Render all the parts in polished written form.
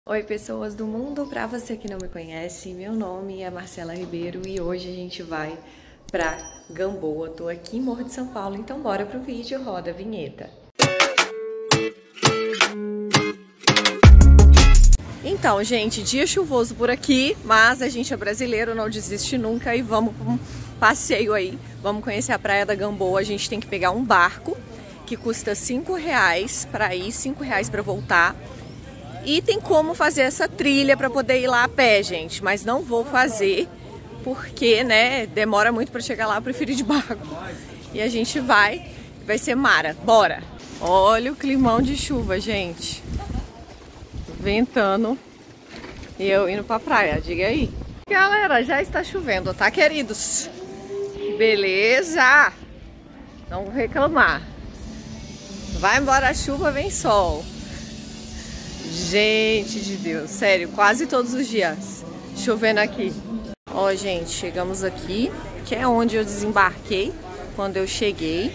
Oi, pessoas do mundo! Para você que não me conhece, meu nome é Marcela Ribeiro e hoje a gente vai para Gamboa. Tô aqui em Morro de São Paulo, então bora pro vídeo, roda a vinheta. Então, gente, dia chuvoso por aqui, mas a gente é brasileiro, não desiste nunca e vamos para um passeio aí. Vamos conhecer a praia da Gamboa. A gente tem que pegar um barco que custa R$5 para ir, R$5 para voltar. E tem como fazer essa trilha para poder ir lá a pé, gente. Mas não vou fazer porque, né, demora muito para chegar lá, eu prefiro ir de barco. E a gente vai ser mara. Bora! Olha o climão de chuva, gente. Ventando e eu indo pra praia, diga aí. Galera, já está chovendo, tá, queridos? Beleza! Não vou reclamar. Vai embora a chuva, vem sol. Gente de Deus, sério, quase todos os dias chovendo aqui. Ó, gente, chegamos aqui, que é onde eu desembarquei quando eu cheguei.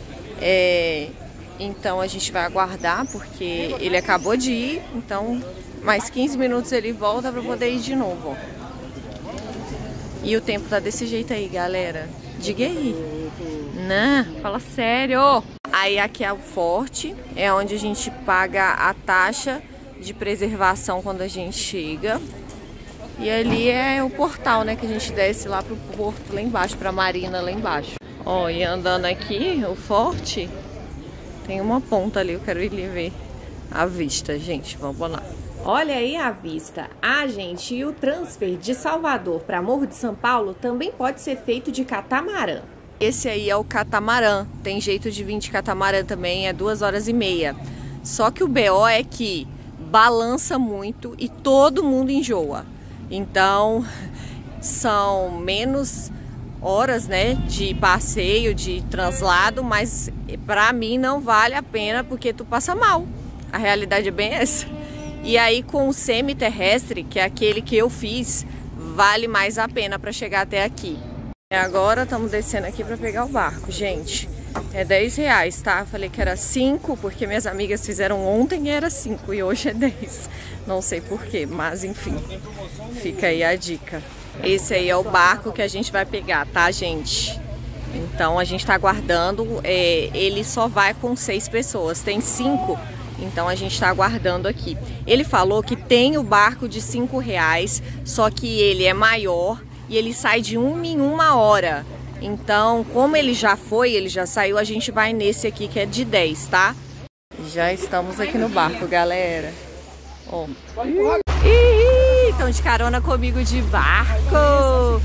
Então a gente vai aguardar, porque ele acabou de ir, então mais 15 minutos ele volta para poder ir de novo, ó. E o tempo tá desse jeito aí, galera. Diga aí. Não, fala sério. Aí aqui é o forte, é onde a gente paga a taxa de preservação quando a gente chega. E ali é o portal, né, que a gente desce lá pro porto lá embaixo, pra marina lá embaixo. Ó, e andando aqui, o forte, tem uma ponta ali, eu quero ir ver a vista, gente, vamos lá. Olha aí a vista. Ah, gente, e o transfer de Salvador para Morro de São Paulo também pode ser feito de catamarã. Esse aí é o catamarã, tem jeito de vir de catamarã também, é 2h30. Só que o BO é que balança muito e todo mundo enjoa. Então, são menos horas, né, de passeio, de translado, mas pra mim não vale a pena porque tu passa mal. A realidade é bem essa. E aí com o semi-terrestre, que é aquele que eu fiz, vale mais a pena para chegar até aqui. E agora estamos descendo aqui para pegar o barco, gente. É R$10, tá? Falei que era 5 porque minhas amigas fizeram ontem e era 5 e hoje é 10. Não sei porquê, mas enfim, fica aí a dica. Esse aí é o barco que a gente vai pegar, tá, gente? Então a gente tá aguardando, ele só vai com 6 pessoas, tem 5, então a gente tá aguardando aqui. Ele falou que tem o barco de R$5, só que ele é maior e ele sai de 1 em 1 hora. Então, como ele já foi, ele já saiu, a gente vai nesse aqui que é de 10, tá? Já estamos aqui no barco, galera. Ó. Estão de carona comigo de barco.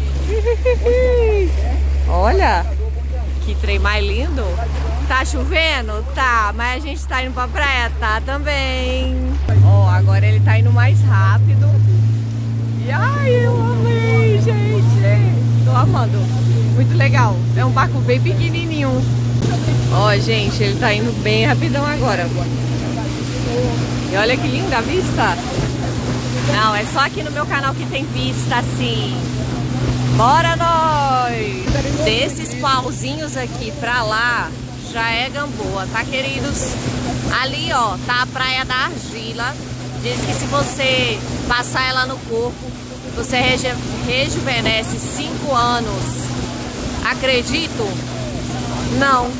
Olha, que trem mais lindo. Tá chovendo? Tá, mas a gente tá indo pra praia, tá também. Ó, agora ele tá indo mais rápido. E ai, eu amei, gente. Tô amando. Muito legal. É um barco bem pequenininho. Ó, gente, ele tá indo bem rapidão agora. E olha que linda a vista. Não, é só aqui no meu canal que tem vista assim. Bora nós! Desses pauzinhos aqui pra lá, já é Gamboa, tá, queridos? Ali, ó, tá a Praia da Argila. Diz que se você passar ela no corpo, você rejuvenesce 5 anos. Acredito? Não.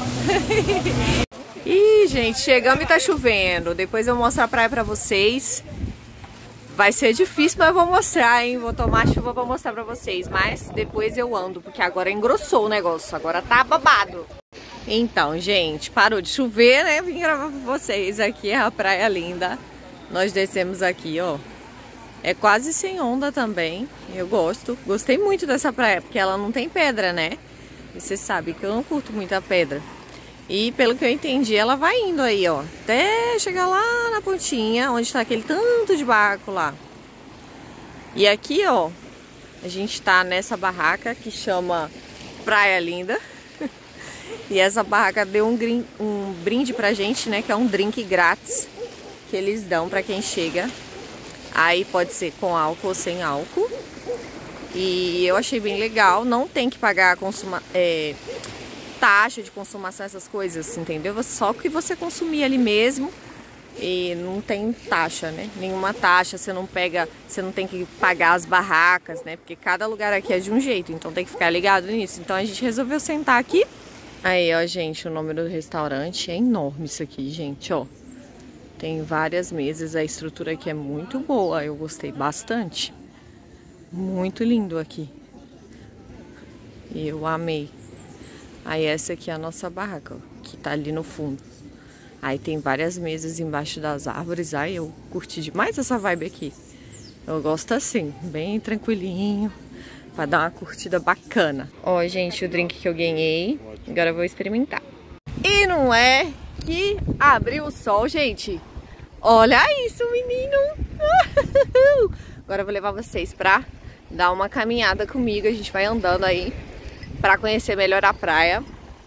Ih, gente, chegamos e tá chovendo. Depois eu mostro a praia pra vocês. Vai ser difícil, mas eu vou mostrar, hein? Vou tomar chuva pra mostrar pra vocês. Mas depois eu ando, porque agora engrossou o negócio. Agora tá babado. Então, gente, parou de chover, né? Vim gravar pra vocês. Aqui é a praia linda. Nós descemos aqui, ó. É quase sem onda também. Eu gosto. Gostei muito dessa praia, porque ela não tem pedra, né? E você sabe que eu não curto muito a pedra. E pelo que eu entendi, ela vai indo aí, ó, até chegar lá na pontinha, onde tá aquele tanto de barco lá. E aqui, ó, a gente tá nessa barraca que chama Praia Linda. E essa barraca deu um brinde pra gente, né, que é um drink grátis que eles dão pra quem chega. Aí pode ser com álcool ou sem álcool. E eu achei bem legal, não tem que pagar taxa de consumação, essas coisas, entendeu? Só que você consumir ali mesmo e não tem taxa, né? Nenhuma taxa, você não tem que pagar as barracas, né? Porque cada lugar aqui é de um jeito, então tem que ficar ligado nisso. Então a gente resolveu sentar aqui. Aí, ó, gente, o nome do restaurante é enorme isso aqui, gente, ó. Tem várias mesas, a estrutura aqui é muito boa, eu gostei bastante. Muito lindo aqui. Eu amei. Aí essa aqui é a nossa barraca, ó, que tá ali no fundo. Aí tem várias mesas embaixo das árvores. Aí eu curti demais essa vibe aqui. Eu gosto assim, bem tranquilinho, pra dar uma curtida bacana. Ó, gente, o drink que eu ganhei. Agora eu vou experimentar. E não é que abriu o sol, gente. Olha isso, menino. Agora eu vou levar vocês pra dar uma caminhada comigo. A gente vai andando aí pra conhecer melhor a praia.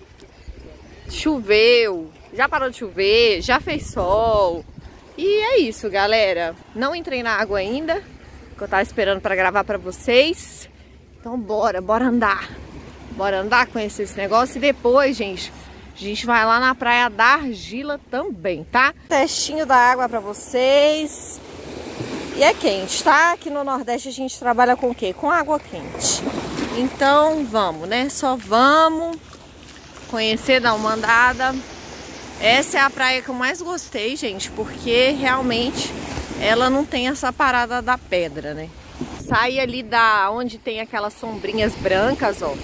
Choveu, já parou de chover, já fez sol. E é isso, galera. Não entrei na água ainda, que eu tava esperando pra gravar pra vocês. Então bora andar. Bora andar, conhecer esse negócio. E depois, gente, a gente vai lá na Praia da Argila também, tá? Testinho da água pra vocês. E é quente, tá? Aqui no Nordeste a gente trabalha com o quê? Com água quente. Então vamos, né? Só vamos conhecer, dar uma andada. Essa é a praia que eu mais gostei, gente, porque realmente ela não tem essa parada da pedra, né? Sai ali da onde tem aquelas sombrinhas brancas, ó.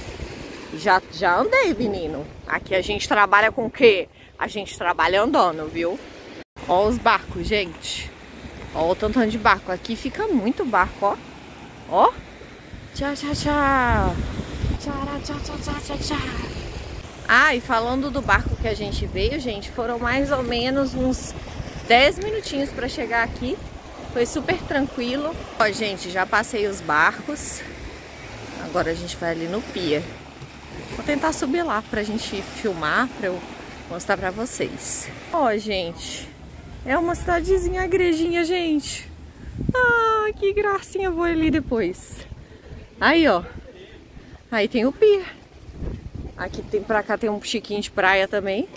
Já andei, menino. Aqui a gente trabalha com o quê? A gente trabalha andando, viu? Ó os barcos, gente. Ó o tanto de barco. Aqui fica muito barco, ó. Ó. Tchau, tchau, tchau. Tchau, tchau, tchau, tchau, tchau, tchau. Ah, e falando do barco que a gente veio, gente, foram mais ou menos uns 10 minutinhos pra chegar aqui. Foi super tranquilo. Ó, gente, já passei os barcos. Agora a gente vai ali no pier. Vou tentar subir lá pra gente filmar, pra eu mostrar pra vocês. Ó, gente, é uma cidadezinha, a igrejinha, gente. Ah, que gracinha, vou ali depois. Aí, ó. Aí tem o pier. Aqui tem, pra cá tem um chiquinho de praia também.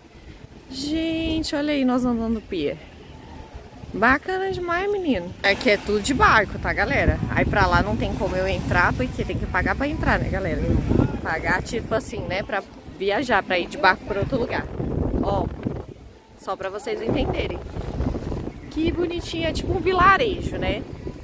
Gente, olha aí, nós andando no pier. Bacana demais, menino. Aqui é tudo de barco, tá, galera? Aí pra lá não tem como eu entrar, porque tem que pagar pra entrar, né, galera? Pagar, tipo assim, né, pra viajar, pra ir de barco pra outro lugar. Ó, só pra vocês entenderem. Que bonitinho, é tipo um vilarejo, né?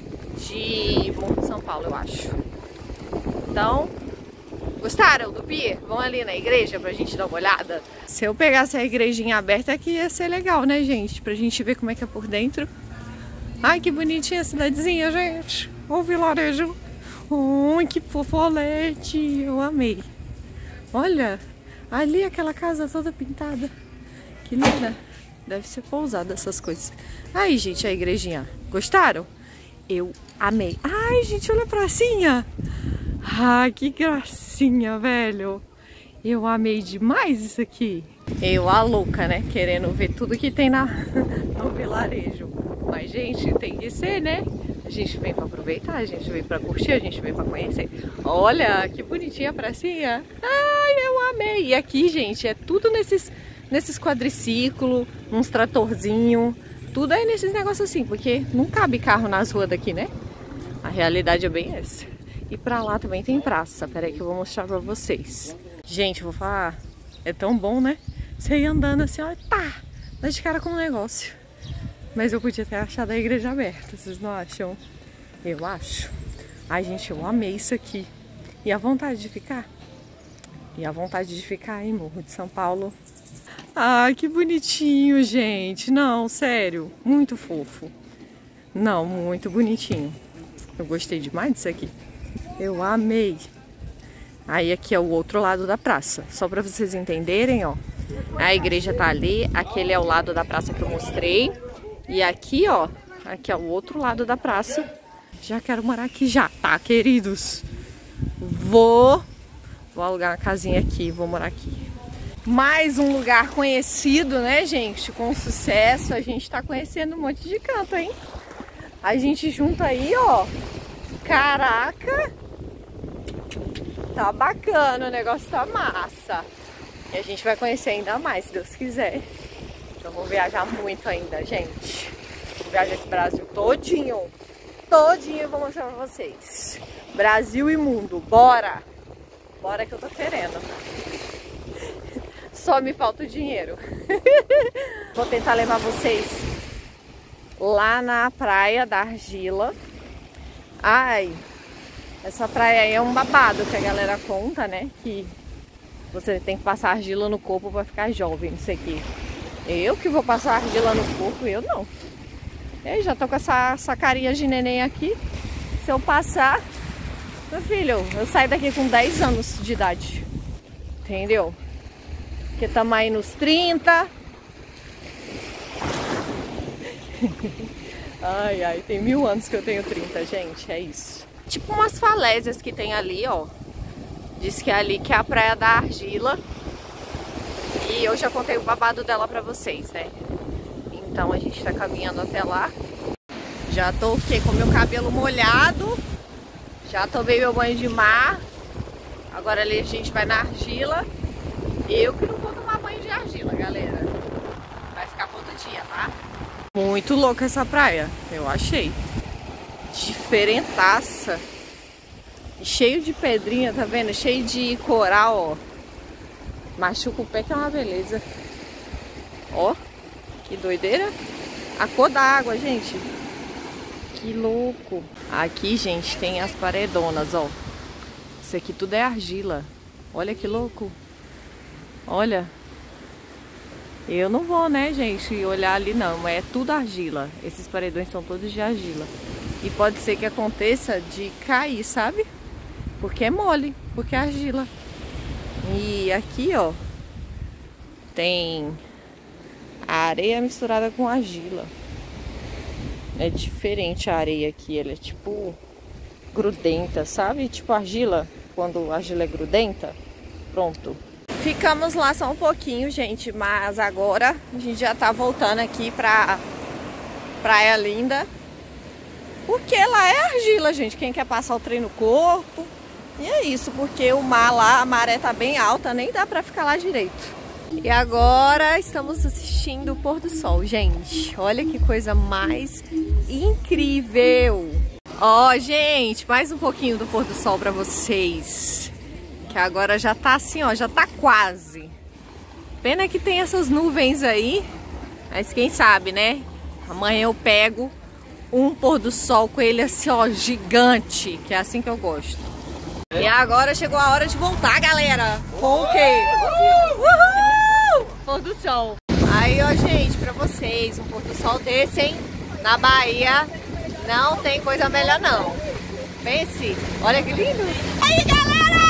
De Morro de São Paulo, eu acho. Então, gostaram do pier? Vão ali na igreja pra gente dar uma olhada? Se eu pegasse a igrejinha aberta aqui ia ser legal, né, gente? Pra gente ver como é que é por dentro. Ai, que bonitinha a cidadezinha, gente. O vilarejo. Ai, que fofolete. Eu amei. Olha, ali aquela casa toda pintada. Que linda. Deve ser pousada essas coisas. Aí, gente, a igrejinha. Gostaram? Eu amei. Ai, gente, olha a pracinha. Ah, que gracinha, velho. Eu amei demais isso aqui. Eu, a louca, né? Querendo ver tudo que tem no vilarejo. Mas, gente, tem que ser, né? A gente vem pra aproveitar, a gente vem pra curtir, a gente vem pra conhecer. Olha, que bonitinha a pracinha. Ai, eu amei. E aqui, gente, é tudo nesses quadriciclos, uns tratorzinhos. Tudo aí nesses negócios assim, porque não cabe carro nas ruas daqui, né? A realidade é bem essa. E pra lá também tem praça. Pera aí que eu vou mostrar pra vocês. Gente, eu vou falar. É tão bom, né? Você ir andando assim, ó, pá! Dá de cara com um negócio. Mas eu podia ter achado a igreja aberta, vocês não acham? Eu acho. Ai, gente, eu amei isso aqui. E a vontade de ficar? E a vontade de ficar em Morro de São Paulo. Ai, que bonitinho, gente. Não, sério. Muito fofo. Não, muito bonitinho. Eu gostei demais disso aqui. Eu amei. Aí aqui é o outro lado da praça. Só pra vocês entenderem, ó. A igreja tá ali. Aquele é o lado da praça que eu mostrei. E aqui, ó. Aqui é o outro lado da praça. Já quero morar aqui já, tá, queridos? Vou alugar uma casinha aqui. Vou morar aqui. Mais um lugar conhecido, né, gente? Com sucesso. A gente tá conhecendo um monte de canto, hein? A gente junta aí, ó. Caraca! Tá bacana, o negócio tá massa. E a gente vai conhecer ainda mais, se Deus quiser. Eu vou viajar muito ainda, gente. Vou viajar esse Brasil todinho. Todinho eu vou mostrar pra vocês. Brasil e mundo, bora! Bora que eu tô querendo. Só me falta o dinheiro. Vou tentar levar vocês lá na praia da Argila. Ai, essa praia aí é um babado que a galera conta, né? Que você tem que passar argila no corpo pra ficar jovem, isso aqui. Eu que vou passar argila no corpo, eu não. Eu já tô com essa carinha de neném aqui. Se eu passar, meu filho, eu saio daqui com 10 anos de idade. Entendeu? Porque estamos aí nos 30. Ai, ai, tem 1000 anos que eu tenho 30, gente, é isso. Tipo umas falésias que tem ali, ó. Diz que é ali que é a Praia da Argila. E eu já contei o babado dela pra vocês, né? Então a gente tá caminhando até lá. Já tô com meu cabelo molhado. Já tomei meu banho de mar. Agora ali a gente vai na argila. Eu que não vou tomar banho de argila, galera. Vai ficar pra outro dia, tá? Muito louca essa praia, eu achei. Diferentaça. Cheio de pedrinha, tá vendo? Cheio de coral, ó. Machuca o pé que é uma beleza. Ó, que doideira. A cor da água, gente. Que louco. Aqui, gente, tem as paredonas, ó. Isso aqui tudo é argila. Olha que louco. Olha. Eu não vou, né, gente, olhar ali não. É tudo argila. Esses paredões são todos de argila. E pode ser que aconteça de cair, sabe? Porque é mole, porque é argila. E aqui, ó, tem a areia misturada com argila. É diferente a areia aqui, ela é tipo grudenta, sabe? Tipo argila, quando a argila é grudenta. Pronto. Ficamos lá só um pouquinho, gente, mas agora a gente já tá voltando aqui pra Praia Linda. Porque lá é argila, gente, quem quer passar o trem no corpo. E é isso, porque o mar lá, a maré tá bem alta, nem dá pra ficar lá direito. E agora estamos assistindo o pôr do sol, gente. Olha que coisa mais incrível. Ó, gente, mais um pouquinho do pôr do sol pra vocês. Que agora já tá assim, ó, já tá quase. Pena que tem essas nuvens aí, mas quem sabe, né? Amanhã eu pego um pôr do sol com ele assim, ó, gigante, que é assim que eu gosto. E agora chegou a hora de voltar, galera. Com o quê? Uhul! Pôr do sol. Aí, ó, gente, pra vocês, um pôr do sol desse, hein? Na Bahia, não tem coisa melhor, não. Pense, olha que lindo. Aí, galera!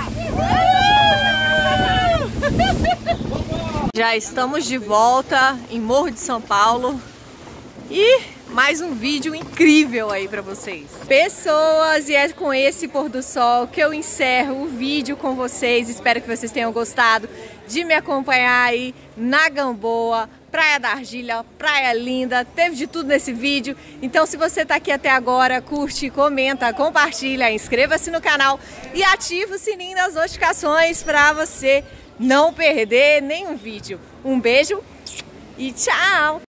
Já estamos de volta em Morro de São Paulo. E mais um vídeo incrível aí pra vocês. Pessoas, e é com esse pôr do sol que eu encerro o vídeo com vocês. Espero que vocês tenham gostado de me acompanhar aí na Gamboa, Praia da Argila, Praia Linda. Teve de tudo nesse vídeo. Então se você tá aqui até agora, curte, comenta, compartilha, inscreva-se no canal e ativa o sininho das notificações pra você não perder nenhum vídeo. Um beijo e tchau!